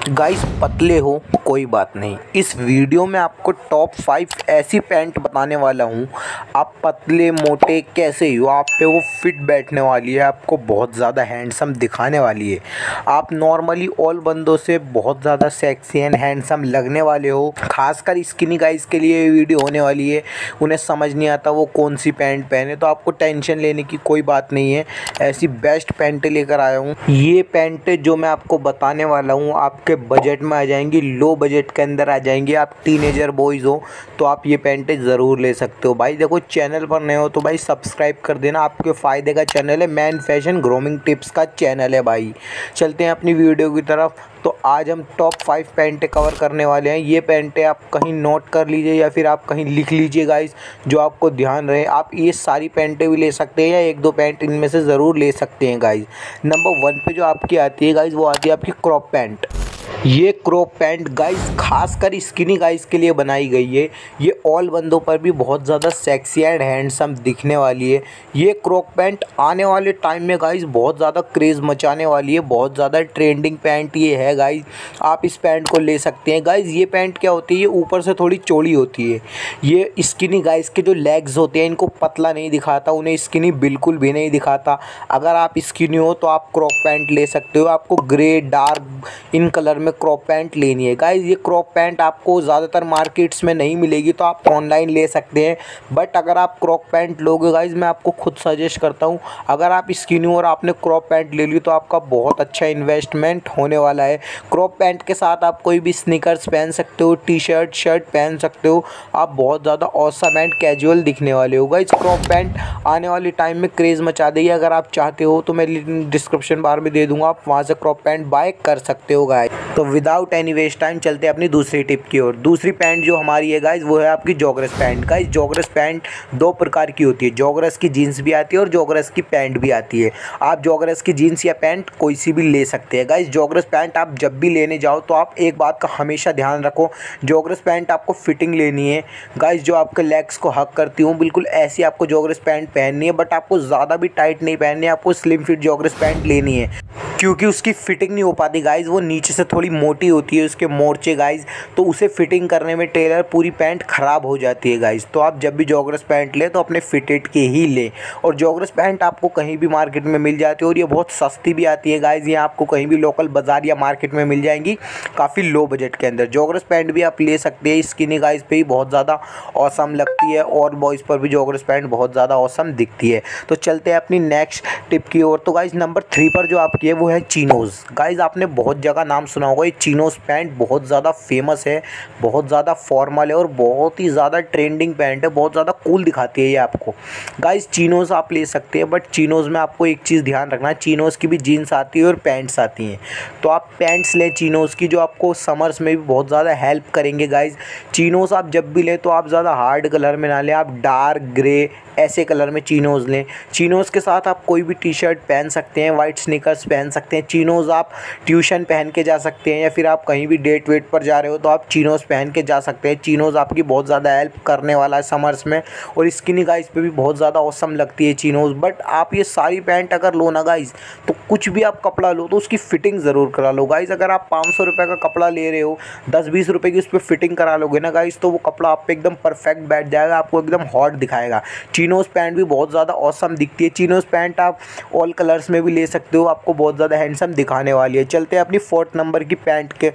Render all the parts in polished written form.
Guys पतले हो कोई बात नहीं, इस वीडियो में आपको टॉप 5 ऐसी पैंट बताने वाला हूँ। आप पतले मोटे कैसे ही हो, आप पे वो फिट बैठने वाली है, आपको बहुत ज़्यादा हैंडसम दिखाने वाली है। आप नॉर्मली ऑल बंदों से बहुत ज़्यादा सेक्सी एंड हैंडसम लगने वाले हो। खासकर स्किनी गाइस के लिए ये वीडियो होने वाली है। उन्हें समझ नहीं आता वो कौन सी पैंट पहने, तो आपको टेंशन लेने की कोई बात नहीं है। ऐसी बेस्ट पैंटें लेकर आया हूँ। ये पैंटें जो मैं आपको बताने वाला हूँ आपके बजट में आ जाएंगी, लो बजट के अंदर आ जाएंगी। आप टीनेजर बॉयज़ हो तो आप ये पैंटें ज़रूर ले सकते हो। भाई देखो, चैनल पर नए हो तो भाई सब्सक्राइब कर देना, आपके फ़ायदे का चैनल है। मैन फैशन ग्रूमिंग टिप्स का चैनल है भाई। चलते हैं अपनी वीडियो की तरफ। तो आज हम टॉप 5 पैंटें कवर करने वाले हैं। ये पैंटें आप कहीं नोट कर लीजिए या फिर आप कहीं लिख लीजिए गाइस, जो आपको ध्यान रहे। आप ये सारी पैंटें भी ले सकते हैं या एक दो पैंट इनमें से ज़रूर ले सकते हैं गाइस। नंबर 1 पे जो आपकी आती है गाइस, वो आती है आपकी क्रॉप पैंट। ये क्रॉप पैंट गाइस खासकर स्किनी गाइस के लिए बनाई गई है। ये ऑल बंदों पर भी बहुत ज़्यादा सेक्सी एंड हैंडसम दिखने वाली है। ये क्रॉप पैंट आने वाले टाइम में गाइस बहुत ज़्यादा क्रेज़ मचाने वाली है। बहुत ज़्यादा ट्रेंडिंग पैंट ये है गाइस। आप इस पैंट को ले सकते हैं गाइस। ये पैंट क्या होती है, ये ऊपर से थोड़ी चौड़ी होती है। ये स्किनी गाइस के जो लेग्स होते हैं इनको पतला नहीं दिखाता, उन्हें स्किनी बिल्कुल भी नहीं दिखाता। अगर आप स्किनी हो तो आप क्रॉप पैंट ले सकते हो। आपको ग्रे डार्क इन कलर में क्रॉप पैंट लेनी है गाइस। ये क्रॉप पैंट आपको ज़्यादातर मार्केट्स में नहीं मिलेगी, तो आप ऑनलाइन ले सकते हैं। बट अगर आप क्रॉप पैंट लोगे गाइस, मैं आपको खुद सजेस्ट करता हूँ, अगर आप स्किनी और आपने क्रॉप पैंट ले ली तो आपका बहुत अच्छा इन्वेस्टमेंट होने वाला है। क्रॉप पैंट के साथ आप कोई भी स्नीकर्स पहन सकते हो, टी शर्ट शर्ट पहन सकते हो। आप बहुत ज़्यादा ऑसम एंड कैजुअल दिखने वाले हो गाइस। क्रॉप पैंट आने वाले टाइम में क्रेज़ मचा देगी। अगर आप चाहते हो तो मैं लिंक डिस्क्रिप्शन बार में दे दूँगा, आप वहाँ से क्रॉप पैंट बाय कर सकते हो गाइस। तो विदाउट एनी वेस्ट टाइम चलते हैं अपनी दूसरी टिप की ओर। दूसरी पैंट जो हमारी है गाइस, वो है आपकी joggers pant. Guys joggers pant दो प्रकार की होती है, जॉगर्स की जीन्स भी आती है और जॉगर्स की पैंट भी आती है। आप जॉगर्स की जीन्स या पैंट कोई सी भी ले सकते हैं गाइस। जॉगर्स पैंट आप जब भी लेने जाओ तो आप एक बात का हमेशा ध्यान रखो, जॉगर्स पैंट आपको फिटिंग लेनी है गाइस, जो आपके लेग्स को हक करती हूँ, बिल्कुल ऐसी आपको जॉगर्स पैंट पहननी है। बट आपको ज़्यादा भी टाइट नहीं पहननी है, आपको स्लिम फिट जॉगर्स पैंट लेनी है, क्योंकि उसकी फिटिंग नहीं हो पाती गाइस। वो नीचे से थोड़ी मोटी होती है उसके मोर्चे गाइस, तो उसे फिटिंग करने में टेलर पूरी पैंट ख़राब हो जाती है गाइस। तो आप जब भी जॉगर्स पैंट लें तो अपने फिटेड के ही लें। और जॉगर्स पैंट आपको कहीं भी मार्केट में मिल जाती है और ये बहुत सस्ती भी आती है गाइस। ये आपको कहीं भी लोकल बाज़ार या मार्केट में मिल जाएंगी काफ़ी लो बजट के अंदर। जॉगर्स पैंट भी आप ले सकते हैं। स्किनी गाइस पे ही बहुत ज़्यादा औसम लगती है और बॉयज़ पर भी जॉगर्स पैंट बहुत ज़्यादा औसम दिखती है। तो चलते हैं अपनी नेक्स्ट टिप की ओर। तो गाइस नंबर 3 पर जो आपकी है वो है चिनोज़। गाइस आपने बहुत जगह नाम सुना होगा, ये चिनोज़ पैंट बहुत ज़्यादा फेमस है, बहुत ज़्यादा फॉर्मल है और बहुत ही ज़्यादा ट्रेंडिंग पैंट है। बहुत ज़्यादा कूल दिखाती है ये आपको। गाइस चिनोज़ आप ले सकते हैं, बट चिनोज़ में आपको एक चीज़ ध्यान रखना है, चिनोज़ की भी जीन्स आती है और पैंट्स आती हैं। तो आप पैंट्स लें चिनोज़ की, जो आपको समर्स में भी बहुत ज़्यादा हेल्प करेंगे गाइस। चिनोज़ आप जब भी लें तो आप ज़्यादा हार्ड कलर में ना लें, आप डार्क ग्रे ऐसे कलर में चिनोज़ लें। चिनोज़ के साथ आप कोई भी टी शर्ट पहन सकते हैं, वाइट स्नीकर्स पहन सकते हैं। चिनोज़ आप ट्यूशन पहन के जा सकते हैं या फिर आप कहीं भी डेट वेट पर जा रहे हो तो आप चिनोज़ पहन के जा सकते हैं। चिनोज़ आपकी बहुत ज़्यादा हेल्प करने वाला है समर्स में, और स्किनी गाइस पे भी बहुत ज़्यादा औसम लगती है चिनोज़। बट आप ये सारी पैंट अगर लो ना गाइस, तो कुछ भी आप कपड़ा लो तो उसकी फ़िटिंग ज़रूर करा लो गाइस। अगर आप 500 रुपये का कपड़ा ले रहे हो, 10-20 रुपये की उस पर फिटिंग करा लोगे ना गाइस, तो वो कपड़ा आप पे एकदम परफेक्ट बैठ जाएगा, आपको एकदम हॉट दिखाएगा। चिनोज़ पैंट भी बहुत ज़्यादा औसम दिखती है। चिनोज़ पैंट आप ऑल कलर्स में भी ले सकते हो, आपको बहुत ज़्यादा हैंडसम दिखाने वाली है। चलते हैं अपनी 4th नंबर की पैंट के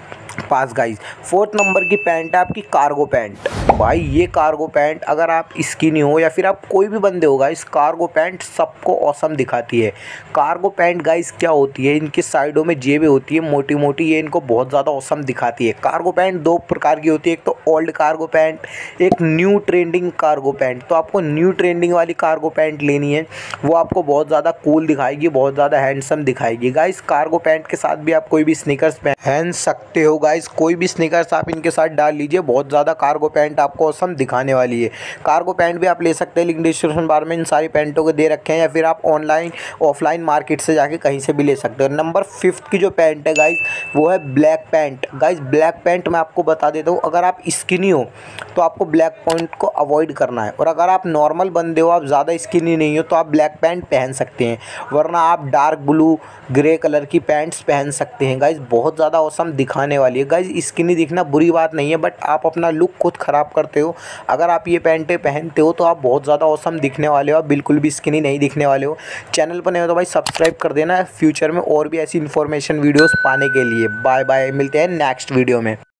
पास गाइस। 4th नंबर की पैंट है आपकी कार्गो पैंट। भाई ये कार्गो पैंट अगर आप स्किनी हो या फिर आप कोई भी बंदे हो गाइस, कार्गो पैंट सबको औसम दिखाती है। कार्गो पैंट गाइस क्या होती है, इनकी साइडों में जेबें होती है मोटी मोटी, ये इनको बहुत ज़्यादा औसम दिखाती है। कार्गो पैंट दो प्रकार की होती है, एक तो ओल्ड कार्गो पैंट, एक न्यू ट्रेंडिंग कार्गो पैंट। तो आपको न्यू ट्रेंडिंग वाली कार्गो पैंट लेनी है, वो आपको बहुत ज़्यादा कूल दिखाएगी, बहुत ज़्यादा हैंडसम दिखाएगी गाइस। कार्गो पैंट के साथ भी आप कोई भी स्नीकर्स पहन सकते हो गाइस। गाइस कोई भी स्नीकर्स आप इनके साथ डाल लीजिए, बहुत ज़्यादा कार्गो पैंट आपको औसम दिखाने वाली है। कार्गो पैंट भी आप ले सकते हैं, लिंक डिस्क्रिप्शन बार में इन सारी पैंटों को दे रखे हैं, या फिर आप ऑनलाइन ऑफलाइन मार्केट से जाके कहीं से भी ले सकते हो। नंबर 5 की जो पैंट है गाइस वो है black pant. Guys black pant मैं आपको बता देता हूँ, अगर आप स्किनी हो तो आपको ब्लैक पैंट को अवॉइड करना है, और अगर आप नॉर्मल बंदे हो, आप ज़्यादा स्किनी नहीं हो, तो आप ब्लैक पैंट पहन सकते हैं, वरना आप डार्क ब्लू ग्रे कलर की पैंट्स पहन सकते हैं। गाइस बहुत ज़्यादा औसम दिखाने वाली है। गाइस स्किनी दिखना बुरी बात नहीं है, बट आप अपना लुक खुद ख़राब करते हो। अगर आप ये पैंटें पहनते हो तो आप बहुत ज़्यादा औसम दिखने वाले हो, आप बिल्कुल भी स्किनी नहीं दिखने वाले हो। चैनल पर नहीं हो तो भाई सब्सक्राइब कर देना फ्यूचर में और भी ऐसी इन्फॉर्मेशन वीडियोज़ पाने के लिए। बाय बाय, मिलते हैं नेक्स्ट वीडियो में।